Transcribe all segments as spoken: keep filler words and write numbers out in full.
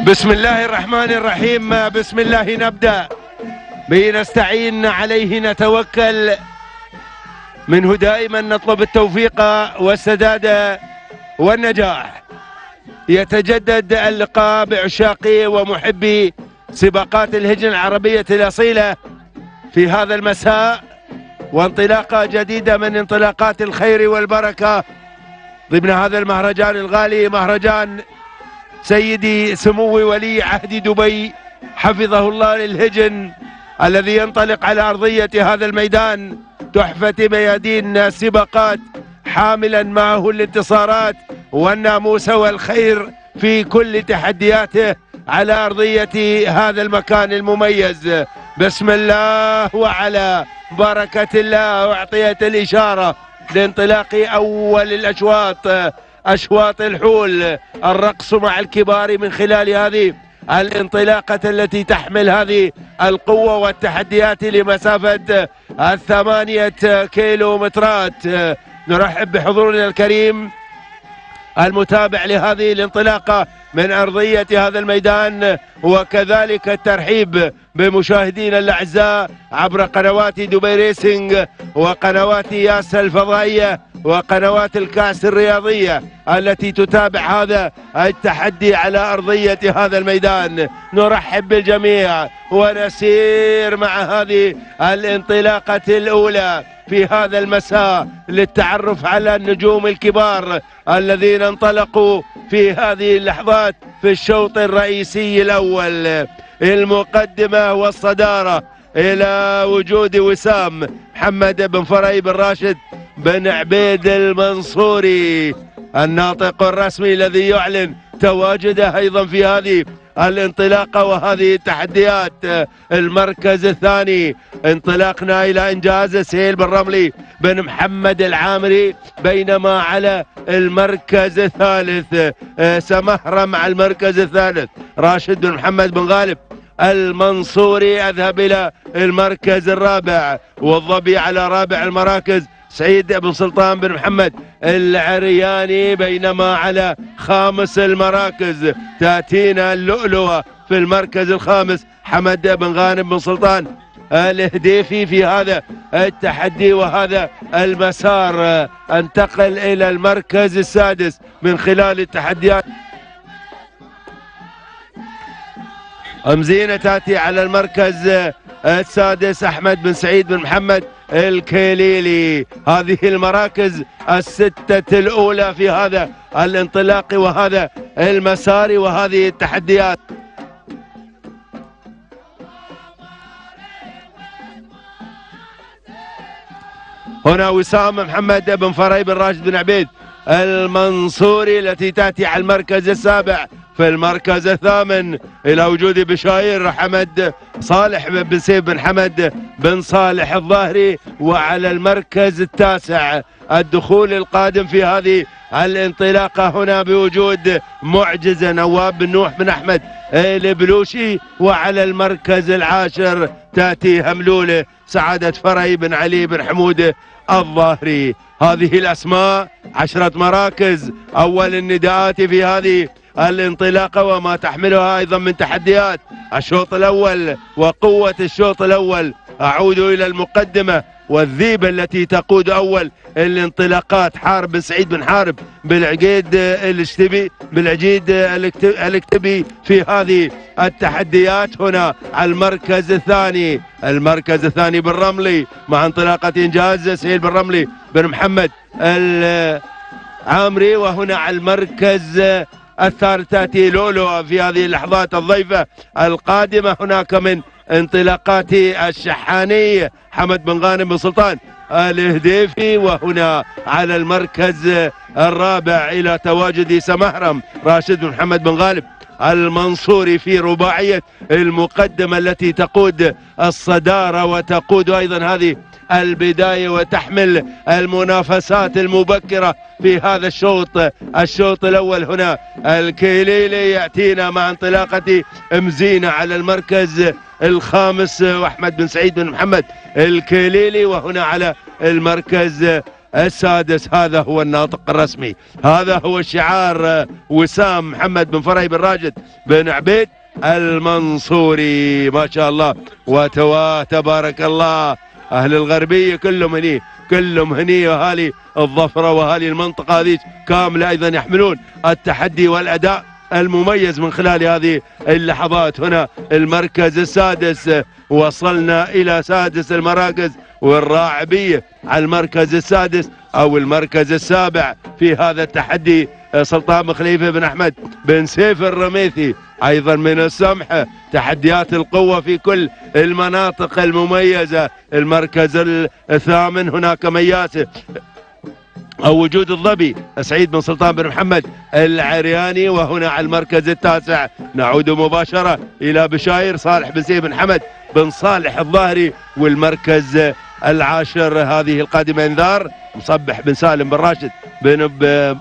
بسم الله الرحمن الرحيم. بسم الله نبدأ، به نستعين، عليه نتوكل، منه دائما نطلب التوفيق والسداد والنجاح. يتجدد اللقاء بعشاقي ومحبي سباقات الهجن العربية الأصيلة في هذا المساء، وانطلاقة جديدة من انطلاقات الخير والبركة ضمن هذا المهرجان الغالي، مهرجان سيدي سمو ولي عهد دبي حفظه الله للهجن، الذي ينطلق على أرضية هذا الميدان تحفة ميادين السباقات، حاملا معه الانتصارات والناموس والخير في كل تحدياته على أرضية هذا المكان المميز. بسم الله وعلى بركة الله. أعطيت الإشارة لانطلاق أول الأشواط، أشواط الحول، الرقص مع الكبار من خلال هذه الانطلاقة التي تحمل هذه القوة والتحديات لمسافة الثمانية كيلومترات. نرحب بحضورنا الكريم المتابع لهذه الانطلاقة من أرضية هذا الميدان، وكذلك الترحيب بمشاهدينا الأعزاء عبر قنوات دبي ريسنج وقنوات ياس الفضائية وقنوات الكأس الرياضية التي تتابع هذا التحدي على أرضية هذا الميدان. نرحب بالجميع ونسير مع هذه الانطلاقة الأولى في هذا المساء للتعرف على النجوم الكبار الذين انطلقوا في هذه اللحظات في الشوط الرئيسي الأول. المقدمة والصدارة إلى وجود وسام محمد بن فري بن راشد بن عبيد المنصوري، الناطق الرسمي الذي يعلن تواجده أيضا في هذه الانطلاقة وهذه التحديات. المركز الثاني انطلاقنا إلى إنجاز سهيل بن رملي بن محمد العامري، بينما على المركز الثالث سمهرة مع المركز الثالث راشد بن محمد بن غالب المنصوري. أذهب إلى المركز الرابع والظبي على رابع المراكز سعيد بن سلطان بن محمد العرياني، بينما على خامس المراكز تأتينا اللؤلؤة في المركز الخامس حمد بن غانم بن سلطان الهديفي. في هذا التحدي وهذا المسار انتقل إلى المركز السادس من خلال التحديات. أمزينة تأتي على المركز السادس أحمد بن سعيد بن محمد الكيليلي. هذه المراكز الستة الأولى في هذا الانطلاق وهذا المسار وهذه التحديات. هنا وسام محمد بن فري بن راشد بن عبيد المنصوري التي تأتي على المركز السابع. في المركز الثامن إلى وجود بشاير حمد صالح بن سيف بن حمد بن صالح الظاهري. وعلى المركز التاسع الدخول القادم في هذه الانطلاقة هنا بوجود معجز نواب بن نوح بن أحمد البلوشي. وعلى المركز العاشر تأتي هملولة سعادة فري بن علي بن حمود الظاهري. هذه الأسماء عشرة مراكز، أول النداءات في هذه الانطلاقة وما تحملها أيضا من تحديات. الشوط الأول وقوة الشوط الأول. أعود إلى المقدمة والذيبة التي تقود أول الانطلاقات حارب بن سعيد بن حارب بالعقيد الاشتبي بالعجيد الاكتبي في هذه التحديات. هنا على المركز الثاني المركز الثاني بالرملي مع انطلاقة إنجاز سهيل بن رملي بن محمد العامري. وهنا على المركز الثالث تأتي لولو في هذه اللحظات الضيفة القادمة. هناك من انطلاقات الشحاني حمد بن غانم بن سلطان الهديفي. وهنا على المركز الرابع إلى تواجد سمهرم راشد بن محمد بن غالب المنصوري في رباعية المقدمة التي تقود الصدارة وتقود أيضا هذه البداية وتحمل المنافسات المبكرة في هذا الشوط الشوط الأول. هنا الكيليلي يأتينا مع انطلاقة مزينة على المركز الخامس وأحمد بن سعيد بن محمد الكيليلي. وهنا على المركز السادس. هذا هو الناطق الرسمي، هذا هو الشعار. وسام محمد بن فري بن راشد بن عبيد المنصوري، ما شاء الله وتواه تبارك الله. أهل الغربية كلهم هني، كلهم هني، وأهالي الظفرة وأهالي المنطقة هذه كاملة أيضا يحملون التحدي والأداء المميز من خلال هذه اللحظات. هنا المركز السادس، وصلنا إلى سادس المراكز، والراعبية على المركز السادس أو المركز السابع في هذا التحدي. سلطان بن خليفة بن أحمد بن سيف الرميثي أيضا من السمحة. تحديات القوة في كل المناطق المميزة. المركز الثامن هناك مياسة أو وجود الظبي سعيد بن سلطان بن محمد العرياني. وهنا على المركز التاسع نعود مباشرة إلى بشاير صالح بن سيف بن حمد بن صالح الظاهري. والمركز العاشر هذه القادمة انذار مصبح بن سالم بن راشد بن ب...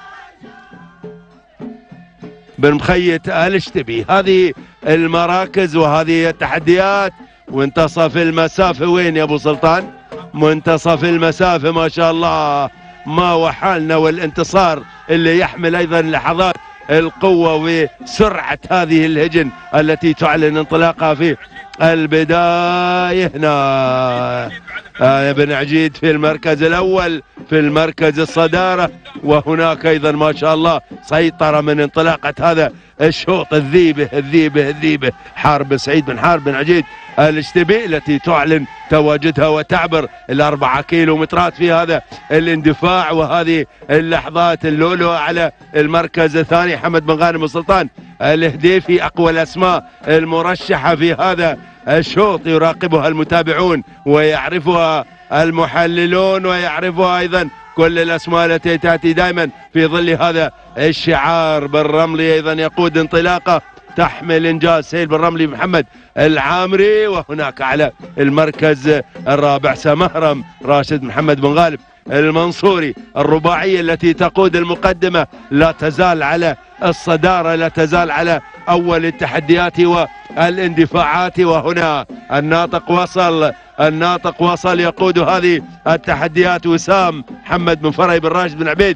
بن مخيت الاشتبي. هذه المراكز وهذه التحديات. وانتصف المسافة وين يا ابو سلطان؟ منتصف المسافة ما شاء الله، ما وحالنا والانتصار اللي يحمل ايضا لحظات القوة وسرعة هذه الهجن التي تعلن انطلاقها في البداية. هنا ابن عجيد في المركز الأول في المركز الصدارة. وهناك أيضا ما شاء الله سيطرة من انطلاقة هذا الشوط. الذيبة الذيبة الذيبة حارب سعيد بن حارب بن عجيد الاشتبي التي تعلن تواجدها وتعبر الأربعة كيلو مترات في هذا الاندفاع. وهذه اللحظات اللولو على المركز الثاني حمد بن غانم السلطان الهديفي، أقوى الأسماء المرشحة في هذا الشوط، يراقبها المتابعون ويعرفها المحللون ويعرفها أيضا كل الأسماء التي تأتي دائما في ظل هذا الشعار. بالرملي أيضا يقود انطلاقة تحمل إنجاز سهيل بن رملي محمد العامري. وهناك على المركز الرابع سمهرم راشد محمد بن غالب المنصوري. الرباعية التي تقود المقدمة لا تزال على الصدارة، لا تزال على أول التحديات والاندفاعات. وهنا الناطق وصل، الناطق وصل يقود هذه التحديات وسام محمد بن فري بن راشد بن عبيد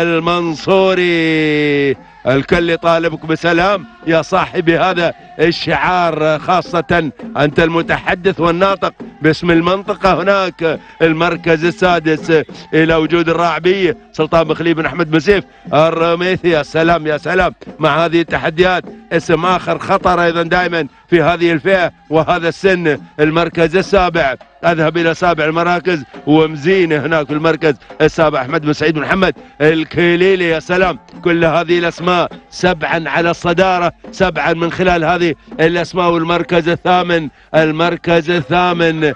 المنصوري. الكل يطالبك بسلام يا صاحبي هذا الشعار، خاصة أنت المتحدث والناطق باسم المنطقة. هناك المركز السادس إلى وجود الراعبية سلطان بن خليفة بن أحمد بن سيف الرميثي. يا سلام يا سلام مع هذه التحديات. اسم آخر خطر أيضا دائما في هذه الفئة وهذا السن. المركز السابع أذهب إلى سابع المراكز ومزينة هناك في المركز السابع أحمد بن سعيد بن محمد الكيليلي. يا سلام كل هذه الأسماء سبعا على الصدارة، سبعا من خلال هذه الأسماء. والمركز الثامن المركز الثامن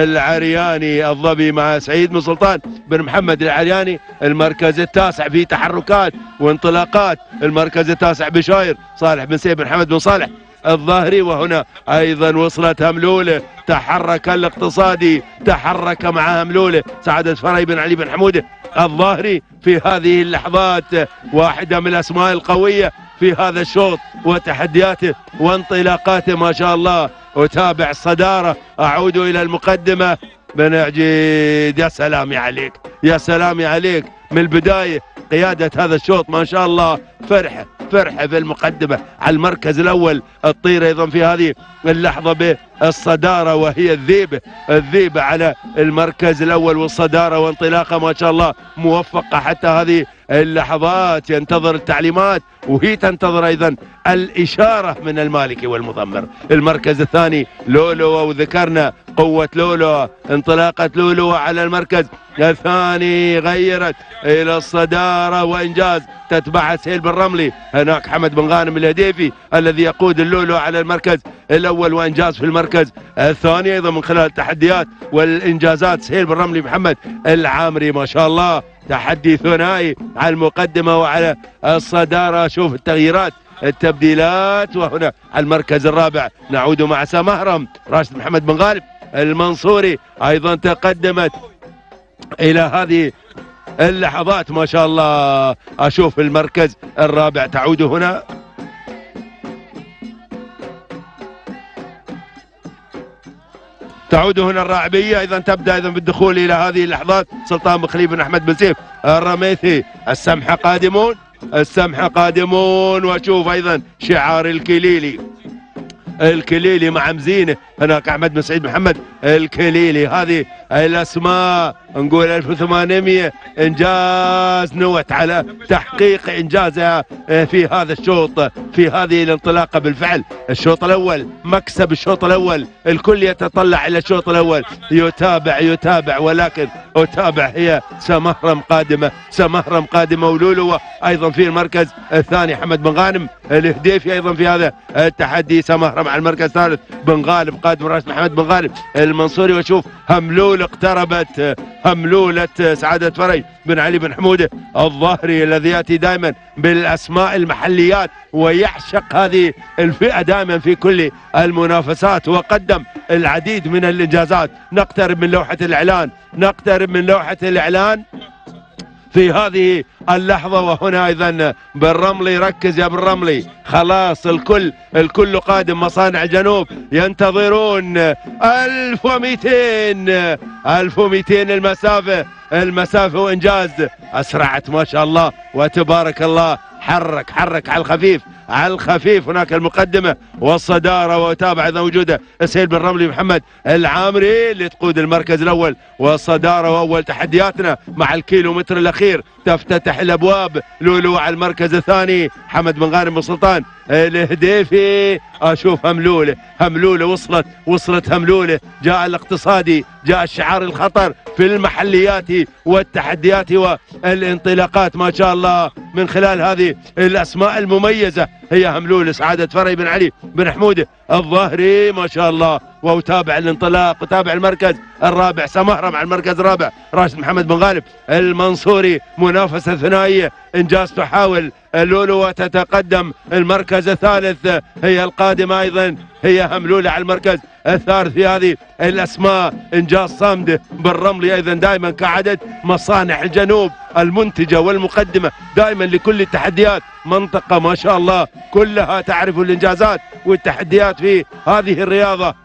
العرياني الظبي مع سعيد بن سلطان بن محمد العرياني. المركز التاسع في تحركات وانطلاقات المركز التاسع بشاير صالح بن سيف بن حمد بن صالح الظاهري. وهنا أيضا وصلت هملولة، تحرك الاقتصادي، تحرك مع هملولة سعادة فري بن علي بن حمودة الظاهري في هذه اللحظات. واحدة من الأسماء القوية في هذا الشوط وتحدياته وانطلاقاته ما شاء الله. أتابع الصدارة، أعود إلى المقدمة بن عجيد. يا سلامي عليك يا سلامي عليك من البداية قيادة هذا الشوط ما شاء الله. فرحة فرحة في المقدمة على المركز الأول. الطير أيضا في هذه اللحظة بالصدارة وهي الذيبة الذيبة على المركز الأول والصدارة وانطلاقة ما شاء الله موفقة حتى هذه اللحظات. ينتظر التعليمات وهي تنتظر أيضا الإشارة من المالكي والمضمر. المركز الثاني لولو، وذكرنا قوة لولو، انطلاقة لولو على المركز الثاني غيرت إلى الصدارة وإنجاز تتبعها سهيل بن رملي. هناك حمد بن غانم الهديفي الذي يقود اللولو على المركز الأول وإنجاز في المركز الثاني أيضا من خلال التحديات والإنجازات سهيل بن رملي محمد العامري ما شاء الله. تحدي ثنائي على المقدمة وعلى الصدارة. شوف التغييرات التبديلات. وهنا على المركز الرابع نعود مع سمهرم راشد محمد بن غالب المنصوري أيضا تقدمت إلى هذه اللحظات ما شاء الله. أشوف المركز الرابع تعود هنا تعود هنا الراعبيه ايضا، تبدا ايضا بالدخول الى هذه اللحظات. سلطان بن خليفه بن احمد بن سيف الرميثي، السمحه قادمون، السمحه قادمون. واشوف ايضا شعار الكليلي، الكليلي مع مزينه هناك احمد بن سعيد محمد الكليلي. هذه الاسماء نقول ألف وثمانمئة انجاز نوت على تحقيق انجازها في هذا الشوط، في هذه الانطلاقه. بالفعل الشوط الاول مكسب، الشوط الاول الكل يتطلع الى الشوط الاول، يتابع يتابع ولكن اتابع هي سمهرم قادمه، سمهرم قادمه. ولولو ايضا في المركز الثاني، حمد بن غانم الهديفي ايضا في هذا التحدي. سمهرم على المركز الثالث، بن غالب قادم راشد محمد بن غالب المنصوري. وشوف هملول اقتربت، هملولة سعادة فرج بن علي بن حمودة الظاهري الذي يأتي دائما بالأسماء المحليات ويعشق هذه الفئة دائما في كل المنافسات، وقدم العديد من الإنجازات. نقترب من لوحة الإعلان، نقترب من لوحة الإعلان في هذه اللحظة. وهنا أيضا بالرملي، ركز يا بالرملي، خلاص الكل الكل قادم. مصانع الجنوب ينتظرون ألف ومئتين، ألف ومئتين المسافة، المسافة وإنجاز. أسرعت ما شاء الله وتبارك الله، حرك حرك على الخفيف على الخفيف. هناك المقدمة والصدارة، وتابع ايضا وجوده سهيل بن رملي محمد العامري اللي تقود المركز الاول والصدارة. واول تحدياتنا مع الكيلومتر الاخير، تفتتح الابواب. لولو على المركز الثاني، حمد بن غانم بن سلطان الهديفي. اشوف هملوله، هملوله وصلت وصلت هملوله. جاء الاقتصادي، جاء الشعار الخطر في المحليات والتحديات والانطلاقات ما شاء الله من خلال هذه الاسماء المميزه. هي هملوله سعاده فرج بن علي بن حموده الظاهري ما شاء الله. وتابع الانطلاق، وتابع المركز الرابع سمهرم على المركز الرابع، راشد محمد بن غالب المنصوري. منافسه ثنائيه، انجاز تحاول لولو وتتقدم. المركز الثالث هي القادمه ايضا، هي هملوله على المركز الثالث في هذه الاسماء. انجاز صامده بالرملي ايضا دائما كعدد مصانع الجنوب المنتجه والمقدمه دائما لكل التحديات. منطقه ما شاء الله كلها تعرف الانجازات والتحديات في هذه الرياضه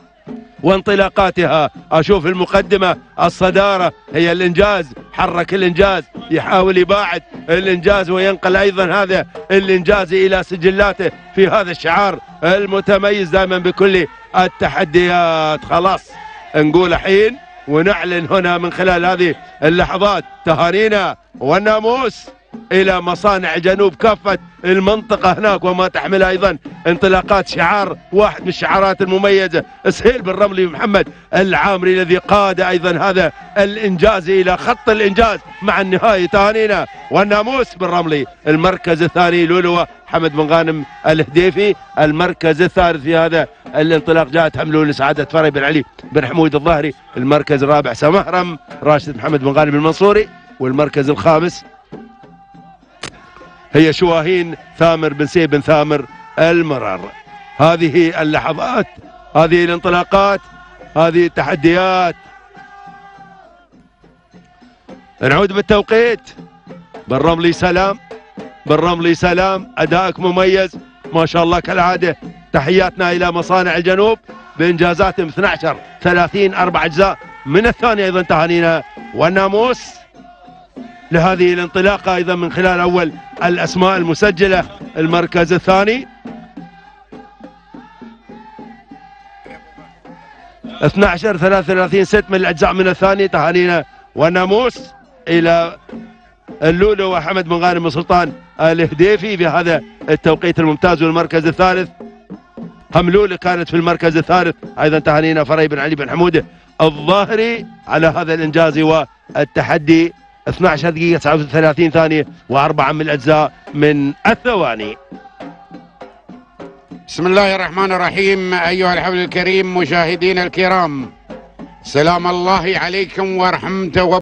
وانطلاقاتها. اشوف المقدمه الصداره هي الانجاز، حرك الانجاز، يحاول يباعد الانجاز وينقل ايضا هذا الانجاز الى سجلاته في هذا الشعار المتميز دائما بكل التحديات. خلاص نقول الحين ونعلن هنا من خلال هذه اللحظات تهانينا والناموس الى مصانع جنوب كافه المنطقه هناك وما تحملها ايضا انطلاقات. شعار واحد من الشعارات المميزه، سهيل بن رملي محمد العامري الذي قاد ايضا هذا الانجاز الى خط الانجاز مع النهايه. تهانينا والناموس بالرملي. المركز الثاني لولو حمد بن غانم الهديفي. المركز الثالث في هذا الانطلاق جاءت هملوله سعاده فرج بن علي بن حمود الظاهري. المركز الرابع سمهرم راشد محمد بن غانم المنصوري. والمركز الخامس هي شواهين ثامر بن سيف بن ثامر المرار. هذه اللحظات، هذه الانطلاقات، هذه التحديات. نعود بالتوقيت. بالرملي سلام، بالرملي سلام، ادائك مميز ما شاء الله كالعاده. تحياتنا الى مصانع الجنوب بانجازاتهم اثني عشر ثلاثين اربع اجزاء من الثانيه. ايضا تهانينا والناموس لهذه الانطلاقه ايضا من خلال اول الاسماء المسجله. المركز الثاني اثني عشر ثلاثة وثلاثين ست من الاجزاء من الثاني. تهانينا والناموس الى اللولو وحمد بن غانم بن سلطان الهديفي بهذا التوقيت الممتاز. والمركز الثالث هملوله كانت في المركز الثالث ايضا. تهانينا فرج بن علي بن حموده الظاهري على هذا الانجاز والتحدي. اثني عشر دقيقة تسعة وثلاثين ثانية وأربعة من الأجزاء من الثواني. بسم الله الرحمن الرحيم. أيها الحفل الكريم، مشاهدينا الكرام، سلام الله عليكم ورحمته وبركاته.